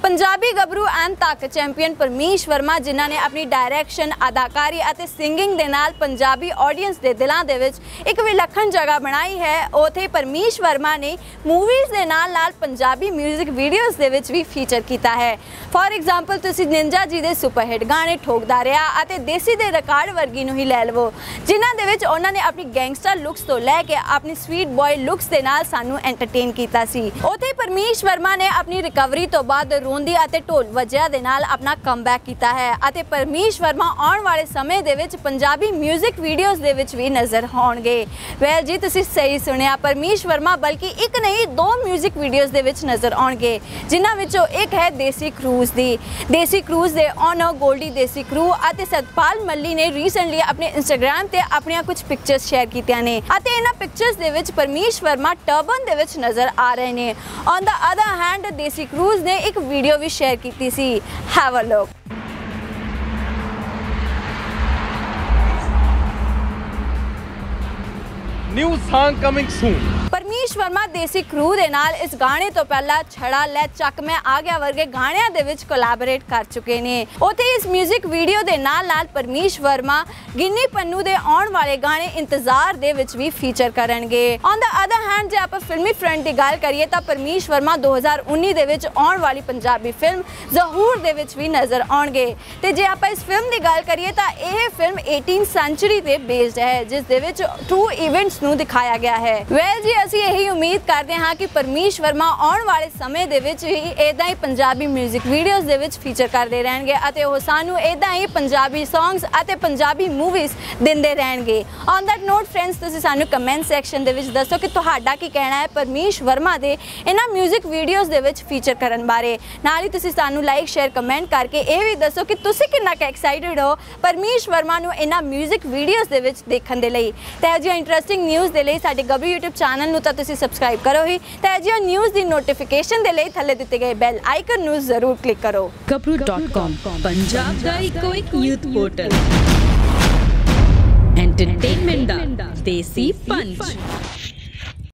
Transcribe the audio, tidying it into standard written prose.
पंजाबी गबरू एंड तक चैंपियन परमीश वर्मा जिन्हां ने अपनी डायरैक्शन अदाकारी और सिंगिंग दे नाल पंजाबी ऑडियंस के दिलों के विच एक विलखण जगह बनाई है। उत्थे परमीश वर्मा ने मूवीज़ के नाल नाल पंजाबी म्यूजिक वीडियोज़ दे विच भी फीचर किया है। फॉर एग्जाम्पल तुसीं निंजा जी के सुपरहिट गाने ठोकदा रहा और देसी दे रिकॉर्ड वर्गी नूं ही लै लवो, जिन्हां दे विच उन्हां ने अपनी गैंगस्टर लुक्स तो लैके अपनी स्वीट बॉय लुक्स के नाल सानू एंटरटेन किया सी। उत्थे परमीश वर्मा ने अपनी रिकवरी तो बाद रोंदी और ढोल वजिया दे नाल अपना कमबैक किया है और परमीश वर्मा आने वाले समय दे विच पंजाबी म्यूजिक वीडियोज़ दे विच भी नज़र आउणगे। वैल जी तुसीं सही सुनिया, परमीश वर्मा बल्कि एक नहीं दो म्यूजिक वीडियोज़ दे विच नज़र आउणगे, जिन्हां विचों एक है देसी क्रूज़ दी। देसी क्रूज़ दे ओनर गोल्डी देसी क्रू और सतपाल मल्ली ने रीसेंटली अपने इंस्टाग्राम ते अपनी कुछ पिक्चर्स शेयर कीतियां ने और इन्हां पिक्चर्स दे विच परमीश वर्मा टर्बन दे विच नज़र आ रहे हैं। On the other hand Desi crew ने एक वीडियो भी शेयर की सी। Have a look. New song coming soon. Parmish Verma Desi crew दे नाल इस गाने तो पहला छड़ा लै चक मैं आ गया वर्गे गाणियां दे विच कोलैबोरेट कर चुके ने। उत्थे इस म्यूजिक वीडियो दे नाल नाल परमीश वर्मा गिन्नी पन्नू दे आउण वाले गाने इंतजार दे विच भी फीचर करनगे। ऑन द अदर हैंड जे आपां फिल्मी फ्रंट दी गल करिए तां परमीश वर्मा 2019 दे विच आउण वाली पंजाबी फिल्म ज़हूर दे विच भी नज़र आउणगे ते जे आपां इस फिल्म दी गल करिए तां यह फिल्म 18th सेंचुरी ते बेस्ड है, जिस दे विच ट्रू इवेंट्स नूं दिखाया गया है। वैल जी असीं यही उम्मीद करते हैं कि परमीश वर्मा आने वाले समय दे विच ही इदां ही पंजाबी म्यूजिक वीडियोज़ दे विच फीचर करते रहेंगे और वो सानू इदां ही पंजाबी सॉन्ग्स और पंजाबी मूवीज़ दिंदे रहेंगे। ऑन दैट नोट फ्रेंड्स तुसीं सानू कमेंट सैक्शन दे विच दसो कि तुहाडा की कहना है परमीश वर्मा दे इन्हां म्यूजिक वीडियोज़ दे विच फीचर करन बारे। नाल ही तुसीं सानू लाइक शेयर कमेंट करके ये भी दसो कि तुसीं किन्ना क एक्साइटेड हो परमीश वर्मा नू इन्हां म्यूजिक वीडियोज़ दे विच देखण दे लई। ते जी इंटरेस्टिंग न्यूज़ दे लई साडे गबरू यूट्यूब चैनल नू तां तुसीं सबसक्राइब करो ही ते जी न्यूज़ दी नोटिफिकेशन दे लई थल्ले दिते गए बेल आइकन नू जरूर क्लिक करो। gabru.com पंजाब दा इक यूथ पोर्टल एंटरटेनमेंट दा देसी पंच।